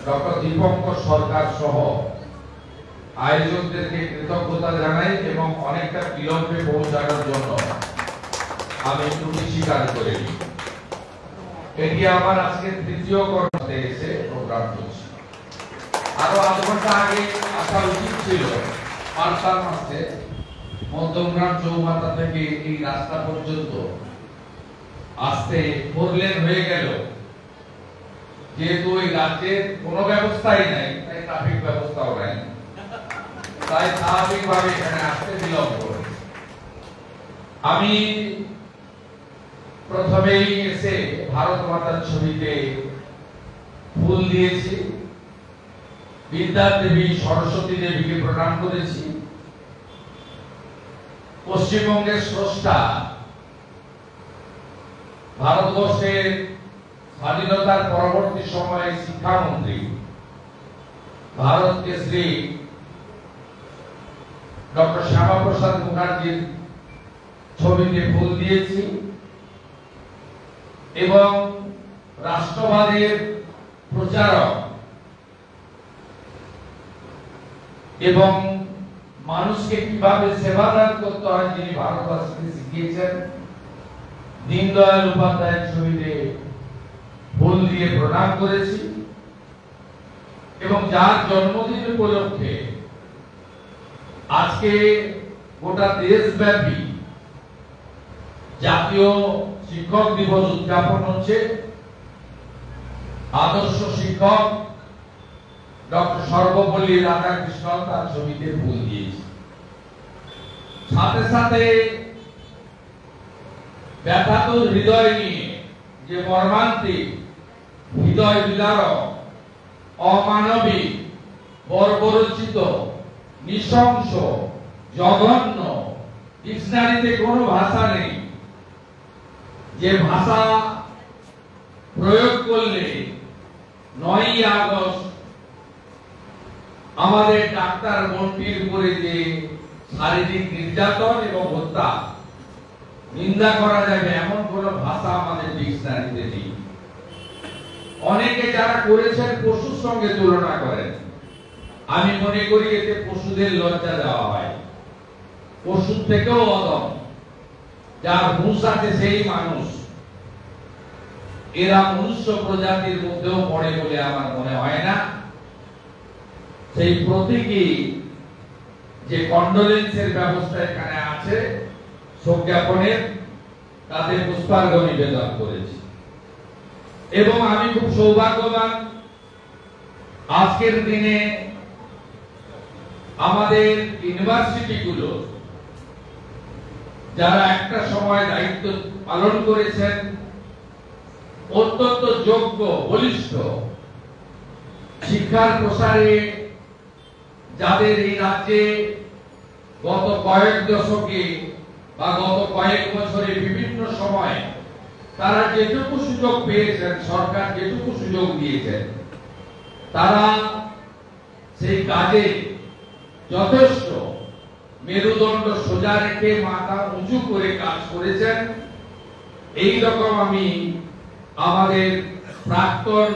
Doctor Dipankar সরকার সহ আয়োজকদেরকে কৃতজ্ঞতা জানাই এবং অনেকটা বিলম্বে পৌঁছানোর জন্য আমি ত্রুটি স্বীকার করে নিই। এটি আমার আজকে তৃতীয় কর্মতে এসে প্রোগ্রাম করছি। আরো আধ ঘন্টা আগে আসা উচিত ছিল। মার্শাল মাসে মধ্যমগ্রাম চৌমাথা থেকে এই রাস্তা পর্যন্ত আসতে 4 লেন হয়ে গেল। যেহেতু এই রাজ্যের কোনো ব্যবস্থাই নাই, তাই ট্রাফিক ব্যবস্থাও নাই, তাই স্বাভাবিকভাবে এখানে আসতে বিলম্ব করে। আমি প্রথমেই এসে ভারত মাতার ছবিতে ফুল দিয়েছি, বিদ্যা দেবী সরস্বতী দেবীকে প্রণাম করেছি। পশ্চিমবঙ্গের স্রষ্টা, ভারতবর্ষের স্বাধীনতার পরবর্তী সময়ে শিক্ষামন্ত্রী, ভারত কেশরী ডক্টর শ্যামাপ্রসাদ মুখার্জির ছবিতে ফুল দিয়েছি এবং রাষ্ট্রবাদের প্রচারক এবং মানুষকে কিভাবে সেবাদান করতে হয় যিনি ভারতবাসীকে শিখিয়েছেন, দীনদয়াল উপাধ্যায়ের ছবিতে ফুল দিয়ে প্রণাম করেছি এবং যার জন্মদিন উপলক্ষে আজকে গোটা দেশব্যাপী জাতীয় শিক্ষক দিবস উদযাপন হচ্ছে। আদর্শ শিক্ষক ডক্টর সর্বপল্লী রাধাকৃষ্ণন তার ছবিতে ফুল দিয়েছে। সাথে সাথে ব্যথাতুর হৃদয় নিয়ে যে মর্মান্তিক, হৃদয় বিদারক, অমানবিক, বর্বরচিত, নৃশংস, জঘন্য, ডিকশনারিতে কোনো ভাষা নেই, যে ভাষা প্রয়োগ করলে 9ই আগস্ট আমাদের ডাক্তার মন্ত্রীর উপরে যে শারীরিক নির্যাতন এবং হত্যা নিন্দা করা যাবে এমন কোন ভাষা আমাদের ডিকশনারিতে নেই। অনেকে যারা করেছেন পশুর সঙ্গে তুলনা করেন। আমি মনে করি এতে পশুদের লজ্জা দেওয়া হয়। পশুর থেকেও অদম, যার হুঁশ আছে সেই মানুষ। এরা মনুষ্য প্রজাতির মধ্যেও পড়ে বলে আমার মনে হয় না। সেই প্রতীকী যে কন্ডোলেন্সের ব্যবস্থা এখানে আছে, শোক জ্ঞাপনের, তাতে পুষ্পার্ঘ নিবেদন করেছি এবং আমি খুব সৌভাগ্যবান আজকের দিনে আমাদের ইউনিভার্সিটিগুলো যারা একটা সময় দায়িত্ব পালন করেছেন, অত্যন্ত যোগ্য, বলিষ্ঠ, শিক্ষার প্রসারে যাদের এই রাজ্যে গত কয়েক দশকে বা গত কয়েক বছরে বিভিন্ন সময় তারা যেটুকু সুযোগ পেয়েছেন, সরকার যেটুকু সুযোগ দিয়েছেন, তারা সেই কাজে যথেষ্ট মেরুদণ্ড সোজা রেখে মাথা উঁচু করে কাজ করেছেন। এই রকম আমি আমাদের প্রাক্তন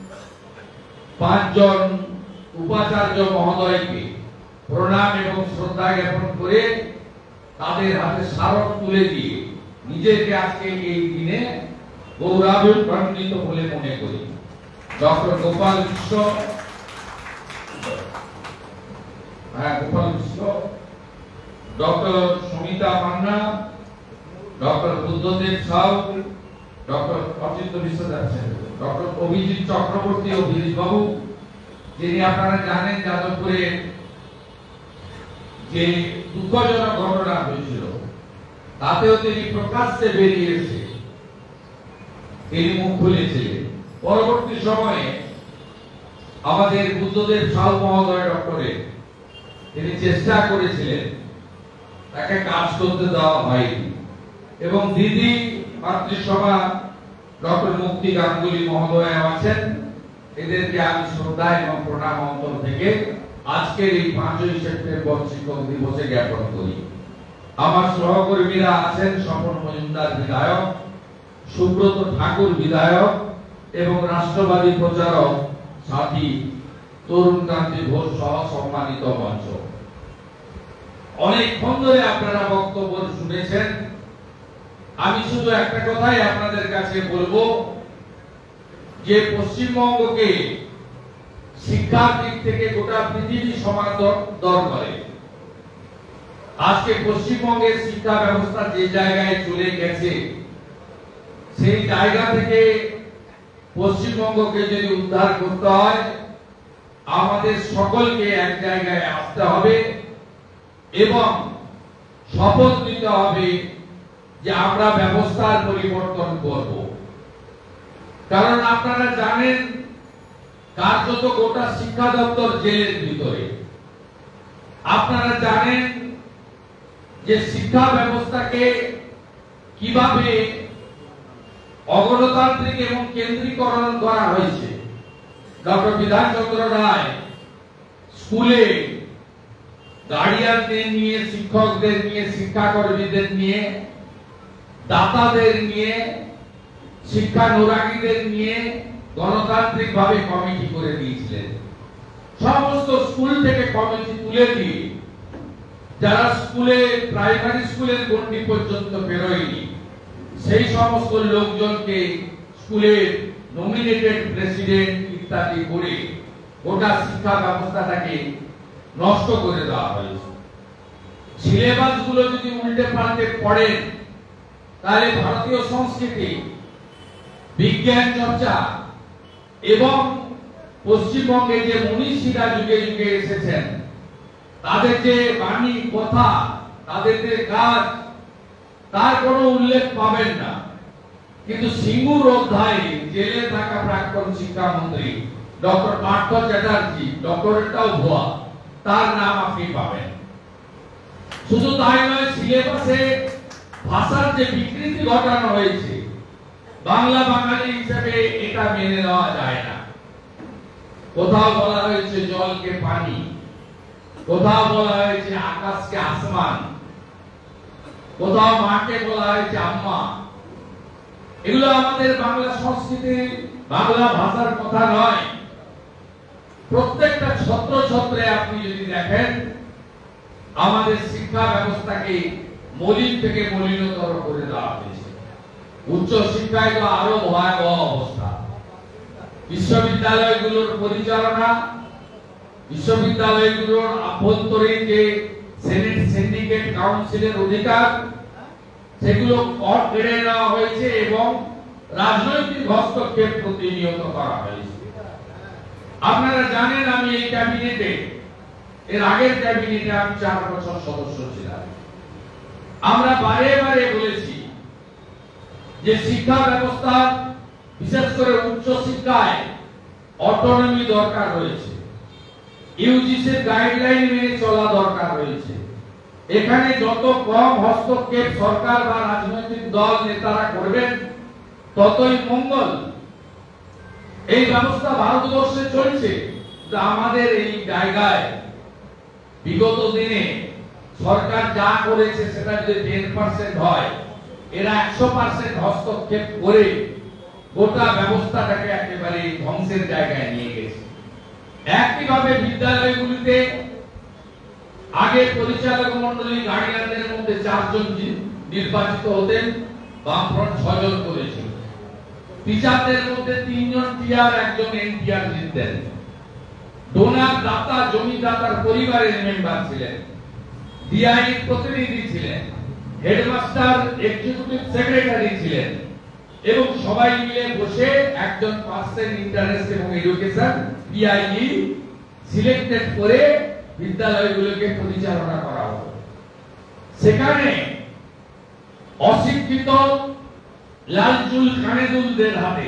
5 জন উপাচার্য মহোদয়কে প্রণাম এবং শ্রদ্ধা জ্ঞাপন করে তাদের হাতে স্মারক তুলে দিয়ে নিজেকে আজকে এই দিনে গৌরবান্বিত বলে মনে করি। Doctor Gopal Mishra, doctor Sumita Manna, doctor Buddhadev Sau, doctor Achinta Biswas, doctor Abhijit Chakraborty ও গিরিশ বাবু, যিনি আপনারা জানেন যাদবপুরে যে দুঃখজনক ঘটনা হয়েছিল তাতেও তিনি প্রকাশ্যে বেরিয়ে এসে তিনি মুখ খুলেছিলেন। পরবর্তী সময়ে আমাদের বুদ্ধদেব সাউ মহোদয় ডক্টরের তিনি চেষ্টা করেছিলেন, তাকে কাজ করতে দেওয়া হয়নি এবং দিদি মাতৃসভা ডক্টর মুক্তি গাঙ্গুলি মহোদয় আছেন। এদেরকে আমি শ্রদ্ধা এবং প্রণাম অন্তর থেকে আজকের এই 5ই সেপ্টেম্বর শিক্ষক দিবসে জ্ঞাপন করি। আমার সহকর্মীরা আছেন স্বপন মজুমদার বিধায়ক, সুব্রত ঠাকুর বিধায়ক এবং রাষ্ট্রবাদী প্রচারক সাথী, তরুণ ক্রান্তি ঘোষ সহ সম্মানিত মঞ্চ, অনেকক্ষণ ধরে আপনারা বক্তব্য শুনেছেন। আমি শুধু একটা কথাই আপনাদের কাছে বলবো যে পশ্চিমবঙ্গকে শিক্ষার দিক থেকে গোটা পৃথিবী সমাদর করে। আজকে পশ্চিমবঙ্গের শিক্ষা ব্যবস্থা যে জায়গায় চলে গেছে, সেই জায়গা থেকে পশ্চিমবঙ্গকে যদি উদ্ধার করতে হয়, আমাদের সকলকে এক জায়গায় আসতে হবে এবং শপথ নিতে হবে যে আমরা ব্যবস্থার পরিবর্তন করব। কারণ আপনারা জানেন, কার্যত গোটা শিক্ষা দপ্তর জেলের ভিতরে। আপনারা জানেন যে শিক্ষা ব্যবস্থাকে কিভাবে অগণতান্ত্রিক এবং কেন্দ্রীকরণ করা হয়েছে। ডক্টর বিধানচন্দ্র রায় স্কুলে গার্ডিয়ানদের নিয়ে, শিক্ষকদের নিয়ে, শিক্ষাকর্মীদের নিয়ে, দাতাদের নিয়ে, শিক্ষানুরাগীদের নিয়ে গণতান্ত্রিক ভাবে কমিটি করে দিয়েছিলেন। সমস্ত স্কুল থেকে কমিটি তুলে দিয়ে যারা স্কুলে, প্রাইমারি স্কুলের গণ্ডি পর্যন্ত বেরোয়নি, সেই সমস্ত লোকজনকে স্কুলের নমিনেটেড প্রেসিডেন্ট ইত্যাদি করে গোটা শিক্ষা ব্যবস্থাটাকে নষ্ট করে দেওয়া হয়েছে। সিলেবাস গুলো যদি উল্টে পাল্টে পড়েন, তাহলে ভারতীয় সংস্কৃতি, বিজ্ঞান চর্চা এবং পশ্চিমবঙ্গে যে মনীষীরা যুগে যুগে এসেছেন, তাদের যে বাণী, কথা, তাদের যে কাজ, তার কোনো উল্লেখ পাবেন না। কিন্তু সিঙ্গুর অধ্যায়ে জেলে থাকা প্রাক্তন শিক্ষামন্ত্রী ডক্টর পার্থ চ্যাটার্জি, ডক্টরেটটাও ভুয়া, তার নাম আপনি পাবেন। শুধু তাই নয়, সিলেবাসে ভাষার যে বিকৃতি ঘটানো হয়েছে, বাংলা বাঙালি হিসেবে এটা মেনে নেওয়া যায় না। কোথাও বলা হয়েছে জলকে পানি, কোথাও বলা হয়েছে আকাশকে আসমান, কোথাও মাকে বলা হয়েছে আম্মা। এগুলো আমাদের বাংলা সংস্কৃতি, বাংলা ভাষার কথা নয়। প্রত্যেকটা ছত্র ছত্রে আপনি যদি দেখেন, আমাদের শিক্ষা ব্যবস্থাকে মলিন থেকে মলিনতর করে দেওয়া হয়েছে। উচ্চ শিক্ষায় তো আরো ভয়াবহ অবস্থা। বিশ্ববিদ্যালয়গুলোর পরিচালনা, বিশ্ববিদ্যালয়গুলোর আভ্যন্তরীণ যে সেনেট, সিন্ডিকেট, কাউন্সিলের অধিকার, সেগুলো কেড়ে নেওয়া হয়েছে এবং রাজনৈতিক হস্তক্ষেপ প্রতিনিয়ত করা হয়েছে। আপনারা জানেন, আমি এই ক্যাবিনেটে, এর আগের ক্যাবিনেটে আমি 4 বছর সদস্য ছিলাম। আমরা বারে বারে বলেছি যে শিক্ষা ব্যবস্থা, বিশেষ করে উচ্চ শিক্ষায় অটোনমি দরকার রয়েছে, ইউজিসির গাইডলাইন মেনে চলা দরকার রয়েছে। এখানে যত কম হস্তক্ষেপ সরকার বা রাজনৈতিক দল নেতারা করবেন, ততই মঙ্গল। এই ব্যবস্থা ভারতবর্ষে চলছে। আমাদের এই জায়গায় বিগত দিনে সরকার যা করেছে, সেটা যদি 10% হয়, এরা 100% হস্তক্ষেপ করে গোটা ব্যবস্থাটাকে একেবারে ধ্বংসের জায়গায় নিয়ে গেছে। একইভাবে বিদ্যালয়গুলিতে আগে পরিচালক মন্ডলী, গার্ডিয়ানদের মধ্যে 4 জন নির্বাচিত হতেন, বামফ্রন্ট 6 জন করেছিল। টিচারদের মধ্যে 3 জন টিআর, 1 জন এনটিআর জিততেন। ডোনার, দাতা, জমিদাতার পরিবারের মেম্বার ছিলেন, ডিআই প্রতিনিধি ছিলেন, হেডমাস্টার এক্সিকিউটিভ সেক্রেটারি ছিলেন এবং সবাই মিলে বসে একজন পার্সন ইন্টারেস্ট এবং এডুকেশন পিআইই সিলেক্টেড করে বিদ্যালয়গুলোকে পরিচালনা করা হতো। সেখানে অশিক্ষিত লালচুল কানেদুলদের হাতে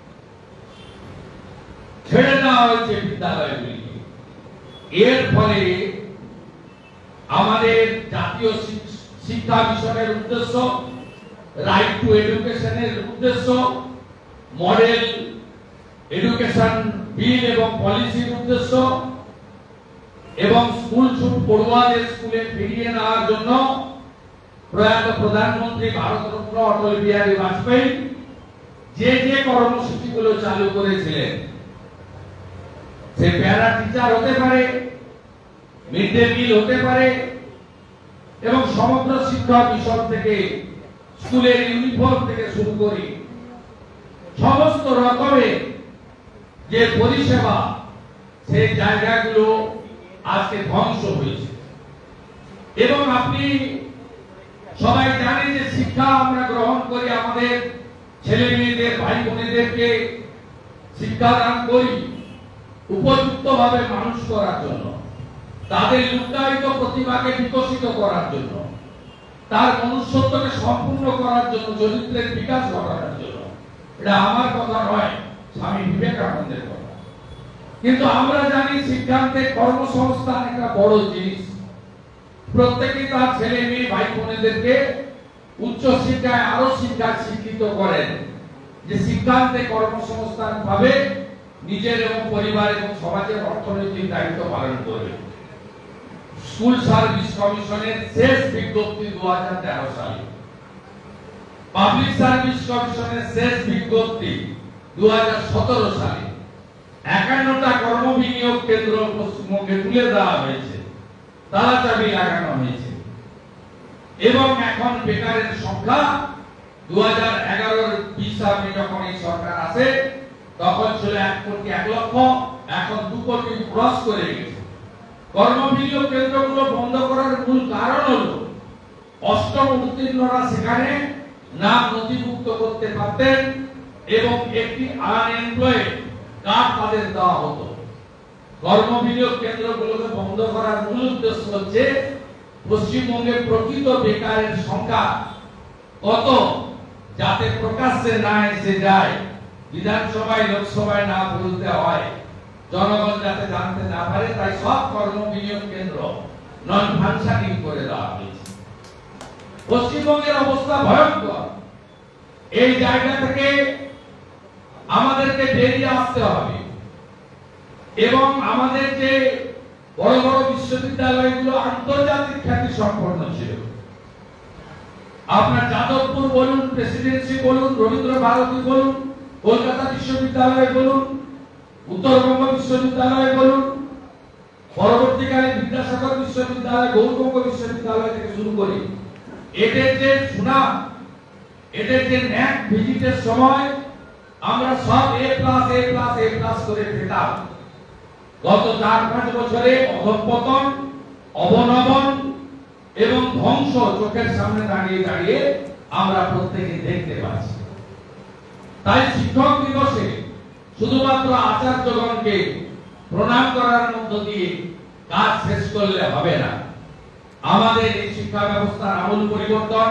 ছেড়ে দেওয়া হয়েছে বিদ্যালয়গুলিকে। এর ফলে আমাদের জাতীয় শিক্ষা মিশনের উদ্দেশ্য, রাইট টু এডুকেশনের উদ্দেশ্য, মডেল এডুকেশন বিল এবং পলিসির উদ্দেশ্য এবং স্কুল ছুট পড়ুয়াদের স্কুলে ফিরিয়ে নেওয়ার জন্য প্রয়াত প্রধানমন্ত্রী ভারতরত্ন অটল বিহারী বাজপেয়ী যে যে কর্মসূচিগুলো চালু করেছিলেন, সে প্যারা টিচার হতে পারে, মিড ডে মিল হতে পারে, এবং সমগ্র শিক্ষা মিশন থেকে স্কুলের ইউনিফর্ম থেকে শুরু করে সমস্ত রকমের যে পরিষেবা, সেই জায়গাগুলো আজকে ধ্বংস হয়েছে। এবং আপনি সবাই জানেন যে শিক্ষা আমরা গ্রহণ করি আমাদের ছেলে মেয়েদের, ভাই বোনেদেরকে শিক্ষাদান করি উপযুক্ত ভাবে মানুষ করার জন্য, তাদের লুক্কায়িত প্রতিভাকে বিকশিত করার জন্য, তার মনুষ্যত্বকে সম্পূর্ণ করার জন্য, চরিত্রের বিকাশ ঘটানোর জন্য। এটা আমার কথা নয়, স্বামী বিবেকানন্দের কথা। কিন্তু আমরা জানি শিক্ষান্তে কর্মসংস্থান একটা বড় জিনিস। প্রত্যেকেই তার ছেলে মেয়ে ভাই বোনেদেরকে উচ্চ শিক্ষায় আরো শিক্ষিত করেন, যে শিক্ষান্তে কর্মসংস্থান পাবে, নিজের এবং পরিবার এবং সমাজের অর্থনৈতিক দায়িত্ব পালন করবে। স্কুল সার্ভিস কমিশনের শেষ বিজ্ঞপ্তি 2013 সালে, পাবলিক সার্ভিস কমিশনের শেষ বিজ্ঞপ্তি 2017 সালে 51টা কর্মবিনিয়োগ কেন্দ্র পশ্চিমবঙ্গে তুলে দেওয়া হয়েছে, তালাচাবি লাগানো হয়েছে। এবং এখন বেকারের সংখ্যা 2011-এর 20 সালে যখন এই সরকার আসে তখন ছিল 1 কোটি 1 লক্ষ, এখন 2 কোটি ক্রস করে গেছে। কর্মবিনিয়োগ কেন্দ্রগুলো বন্ধ করার মূল কারণ হলো অষ্টম উত্তীর্ণরা সেখানে নাম নথিভুক্ত করতে পারতেন এবং একটি আনএমপ্লয়েড কার্ড তাদের দেওয়া হতো। কর্মবিনিয়োগ কেন্দ্রগুলোকে বন্ধ করার মূল উদ্দেশ্য হচ্ছে পশ্চিমবঙ্গে প্রকৃত বেকারের সংখ্যা কত যাতে প্রকাশ্যে না এসে যায়, বিধানসভায় লোকসভায় না বলতে হয়, জনগণ যাতে জানতে না পারে, তাই সব কর্মবিনিয়োগ কেন্দ্র নন ফাংশনিং করে দেওয়া হয়েছে। পশ্চিমবঙ্গের অবস্থা ভয়ঙ্কর। এই জায়গা থেকে আমাদেরকে বেরিয়ে আসতে হবে এবং আমাদের যে বড় বড় বিশ্ববিদ্যালয়গুলো আন্তর্জাতিক খ্যাতি সম্পন্ন ছিল, আপনার যাদবপুর বলুন, প্রেসিডেন্সি বলুন, রবীন্দ্র ভারতী বলুন, কলকাতা বিশ্ববিদ্যালয় বলুন, উত্তরবঙ্গ বিশ্ববিদ্যালয় বলুন, পরবর্তীকালে বিদ্যাসাগর বিশ্ববিদ্যালয়, গৌরবঙ্গ বিশ্ববিদ্যালয় থেকে শুরু করে এদের যে সুনাম, এদের যে ন্যাক ভিজিটের সময় আমরা সব A+, করে পেতাম। গত 4-5 বছরে অধঃপতন, অবনমন এবং ধ্বংস চোখের সামনে দাঁড়িয়ে আমরা প্রত্যেকে দেখতে পাচ্ছি। তাই শিক্ষক দিবসে শুধুমাত্র আচার্যগণকে প্রণাম করার মধ্য দিয়ে কাজ শেষ করলে হবে না। আমাদের এই শিক্ষা ব্যবস্থার আমূল পরিবর্তন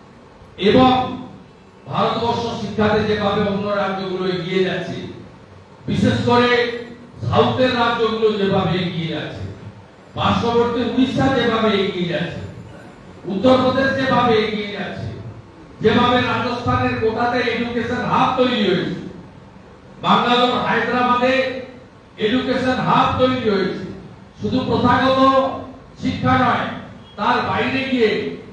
এবং ভারতবর্ষ শিক্ষাতে যেভাবে অন্য রাজ্যগুলো এগিয়ে যাচ্ছে, বিশেষ করে সাউথের রাজ্যগুলো যেভাবে এগিয়ে যাচ্ছে, পার্শ্ববর্তী উড়িষ্যা যেভাবে এগিয়ে যাচ্ছে, উত্তরপ্রদেশ যেভাবে এগিয়ে যাচ্ছে, যেভাবে রাজস্থানের কোটাতে এডুকেশন হাব তৈরি হয়েছে, বাঙ্গালোর, হায়দ্রাবাদে এডুকেশন হাব তৈরি হয়েছে, শুধু প্রথাগত শিক্ষা নয়, তার বাইরে গিয়ে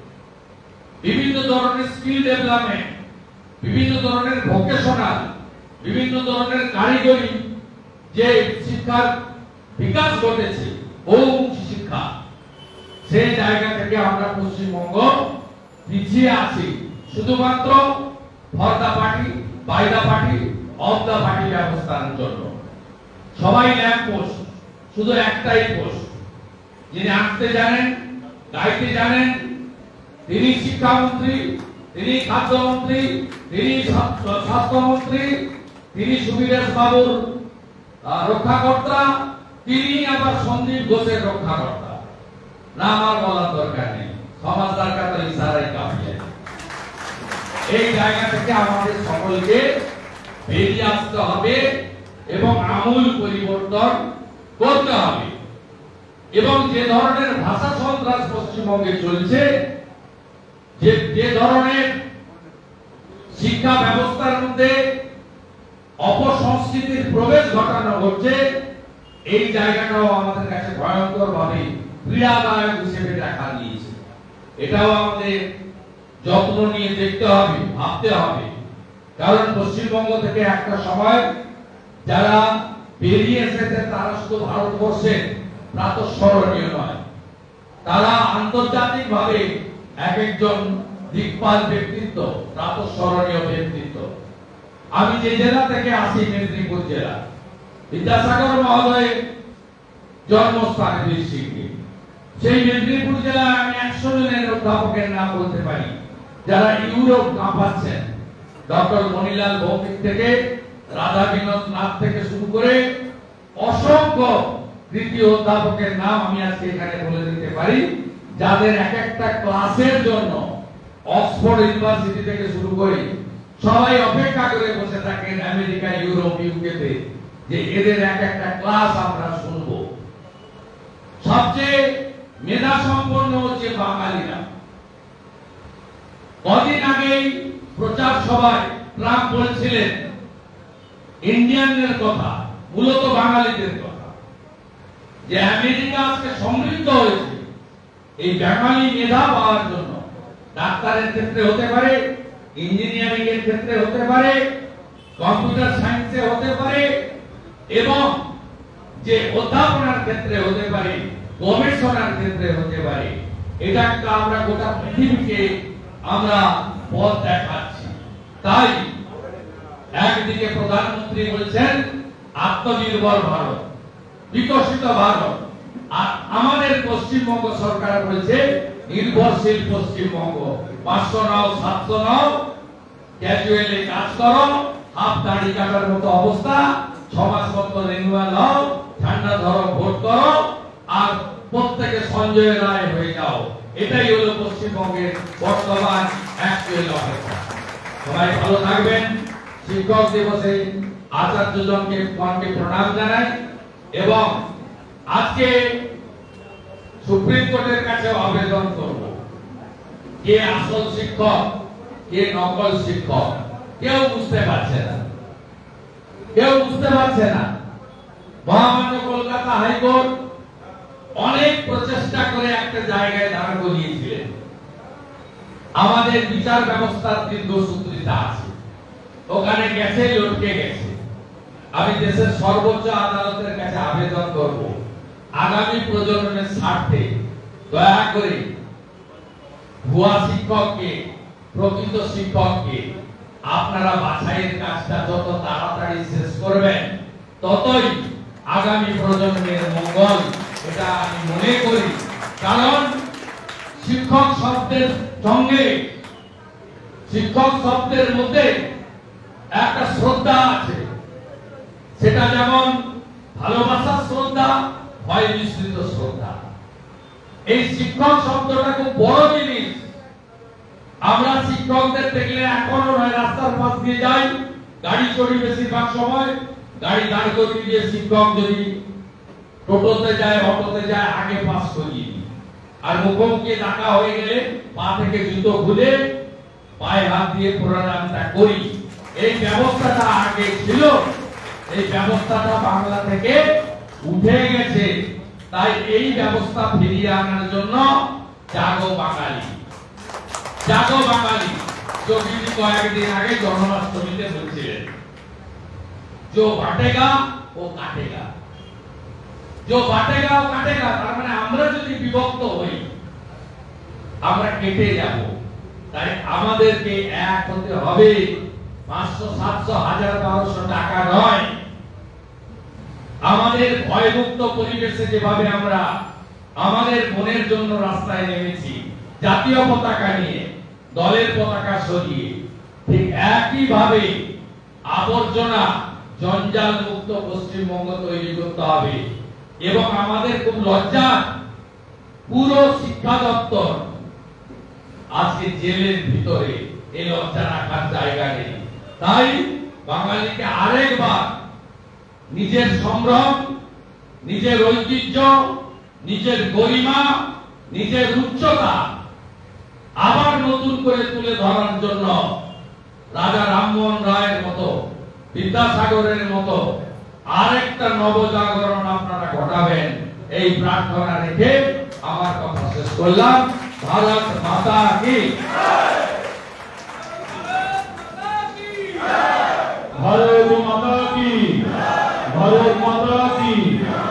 বিভিন্ন ধরনের স্কিল ডেভেলপমেন্ট, বিভিন্ন ধরনের ভোকেশনাল, বিভিন্ন ধরনের কারিগরি যে শিক্ষার বিকাশ ঘটেছে, বহুমুখী শিক্ষা, সেই জায়গা থেকে আমরা পশ্চিমবঙ্গ পিছিয়ে আছি। শুধুমাত্র for the party, by the party, of the party ব্যবস্থার জন্য সবাই ল্যাম্প পোস্ট, শুধু একটাই পোস্ট, যিনি আঁকতে জানেন, গাইতে জানেন, তিনি শিক্ষামন্ত্রী, তিনি খাদ্যমন্ত্রী, তিনি স্বাস্থ্যমন্ত্রী, তিনি সুবিরেশ বাবুর রক্ষাকর্তা, তিনি আবার সন্দীপ ঘোষের রক্ষাকর্তা। না, আমার বলার দরকার নেই, সমাজদার কাছে ইশারাই কাফিয়ে। এই জায়গা থেকে আমাদের সকলকে বেরিয়ে আসতে হবে এবং আমূল পরিবর্তন করতে হবে। এবং যে ধরনের ভাষা সন্ত্রাস পশ্চিমবঙ্গে চলছে, যে ধরনের শিক্ষা ব্যবস্থার মধ্যে অপসংস্কৃতির প্রবেশ ঘটানো হচ্ছে, এই জায়গাটাও আমাদের কাছে ভয়ঙ্কর ভাবে পীড়াদায়ক হিসেবে দেখা দিয়েছে। এটাও আমাদের যত্ন নিয়ে দেখতে হবে, ভাবতে হবে। কারণ পশ্চিমবঙ্গ থেকে একটা সময় যারা বেরিয়ে এসেছে তারা শুধু ভারতবর্ষের প্রাতঃস্মরণীয় নয়, তারা আন্তর্জাতিকভাবে এক একজন দিকপাল ব্যক্তিত্ব, প্রাতঃস্মরণীয় ব্যক্তিত্ব। আমি যে জেলা থেকে আসি, মেদিনীপুর জেলা, বিদ্যাসাগর মহোদয়ের জন্মস্থান বীরসিংহে। সেই মেদিনীপুর জেলায় আমি 100 জনের অধ্যাপকের নাম বলতে পারি যারা ইউরোপ কাঁপাচ্ছেন। ডক্টর মণিলাল ভৌমিক থেকে, রাধা বিনোদ নাথ থেকে শুরু করে অসংখ্য তৃতীয় অধ্যাপকের নাম আমি আজকে এখানে বলে দিতে পারি, যাদের এক একটা ক্লাসের জন্য অক্সফোর্ড ইউনিভার্সিটি থেকে শুরু করে সবাই অপেক্ষা করে বসে থাকেন আমেরিকা, ইউরোপ, ইউকেতে, যে এদের এক একটা ক্লাস আমরা শুনবো। সবচেয়ে মেধা সম্পন্ন হচ্ছে বাঙালিরা। কদিন আগেই প্রচার সভায় ট্রাম্প বলছিলেন ইন্ডিয়ানদের কথা, মূলত বাঙালিদের কথা, যে আমেরিকা আজকে সমৃদ্ধ হয়েছে এই বাঙালি মেধা পাওয়ার জন্য। ডাক্তারের ক্ষেত্রে হতে পারে, ইঞ্জিনিয়ারিং এর ক্ষেত্রে হতে পারে, কম্পিউটার সায়েন্সে হতে পারে, এবং যে অধ্যাপনার ক্ষেত্রে হতে পারে, গবেষণার ক্ষেত্রে হতে পারে। এটা একটা আমরা গোটা পৃথিবীকে আমরা পথ দেখাচ্ছি। তাই একদিকে প্রধানমন্ত্রী বলছেন আত্মনির্ভর ভারত, বিকশিত ভারত, আর আমাদের পশ্চিমবঙ্গ সরকার বলছে নির্ভরশীল পশ্চিমবঙ্গ। 500 নাও, 700 নাও, ক্যাজুয়ালি কাজ করো, হাফ দাড়ি কাটার মতো অবস্থা, সমাজপত্র রিনিউয়াল হও, ঠান্ডা ধরো, ভোট করো, আর প্রত্যেকে সঞ্জয় রায় হয়ে যাও। এটাই হলো পশ্চিমবঙ্গের বর্তমান অ্যাকচুয়াল অবস্থা। সবাই ভালো থাকবেন। শিক্ষক দিবসে আচার্যজনকে প্রণাম জানাই, এবং আজকে সুপ্রিম কোর্টের কাছে আবেদন করব, কে আসল শিক্ষক, কে নকল শিক্ষক, কেউ বুঝতে পারছে না, কেউ বুঝতে পারছে না। মহামান্য কলকাতা হাইকোর্ট অনেক প্রচেষ্টা করে একটা জায়গায় দাঁড় করিয়েছিলেন। আমাদের বিচার ব্যবস্থার দীর্ঘসূত্রিতা আছে, ওখানে গেছে, লটকে গেছে। আমি দেশের সর্বোচ্চ আদালতের কাছে আবেদন করব, আগামী প্রজন্মের স্বার্থে দয়া করে ভুয়া শিক্ষককে, প্রকৃত শিক্ষককে আপনারা বাছাইয়ের কাজটা যত তাড়াতাড়ি শেষ করবেন, ততই আগামী প্রজন্মের মঙ্গল, এটা আমি মনে করি। কারণ শিক্ষক শব্দের সঙ্গে, শিক্ষক শব্দের মধ্যে একটা শ্রদ্ধা আছে, সেটা যেমন ভালোবাসার শ্রদ্ধা, ভয় মিশ্রিত শ্রদ্ধা। এই শিক্ষক শব্দটা খুব বড় জিনিস। আমরা শিক্ষকদের দেখলে এখনো নয়, রাস্তার পাশ দিয়ে যাই, গাড়ি চড়ি, বেশিরভাগ সময় গাড়ি দাঁড় করিয়ে দিয়ে শিক্ষক যদি টোটোতে যায়, অটোতে যায়, আগে পাস করিয়ে দিই। আর মুখোমুখি ডাকা হয়ে গেলে পা থেকে জুতো খুলে পায়ে হাত দিয়ে প্রণামটা করি। এই ব্যবস্থাটা আগে ছিল, এই ব্যবস্থাটা বাংলা থেকে উঠে গেছে। তাই এই ব্যবস্থা ফিরিয়ে আনার জন্য জাগো বাঙালি, জাগো বাঙালি। যোগীজি কয়েকদিন আগে জন্মাষ্টমীতে বলছিলেন, जो बाटेगा वो काटेगा, जो बाटेगा वो काटेगा। তার মানে আমরা যদি বিভক্ত হই, আমরা কেটে যাব। তাই আমাদেরকে এক হতে হবে। 500, 700, 1000, 1200 টাকা নয়। আমাদের ভয়মুক্ত পরিবেশে যেভাবে আমরা আমাদের মনের জন্য রাস্তায় নেমেছি, জাতীয় পতাকা নিয়ে, দলের পতাকা সরিয়ে, ঠিক একই ভাবে আবর্জনা জঞ্জাল মুক্ত পশ্চিমবঙ্গ তৈরি করতে হবে। এবং আমাদের খুব লজ্জা, পুরো শিক্ষা দপ্তর আজকে জেলের ভিতরে, এই লজ্জা রাখার জায়গা নেই। তাই বাঙালিকে আরেকবার নিজের সম্ভ্রম, নিজের ঐতিহ্য, নিজের গরিমা, নিজের উচ্চতা আবার নতুন করে তুলে ধরার জন্য রাজা রামমোহন রায়ের মতো, বিদ্যাসাগরের মতো আরেকটা নবজাগরণ আপনারা ঘটাবেন, এই প্রার্থনা রেখে আমার কথা শেষ করলাম। ভারত মাতা কি জয়, ভারত মাতা কি জয়। ভারত মাতা কি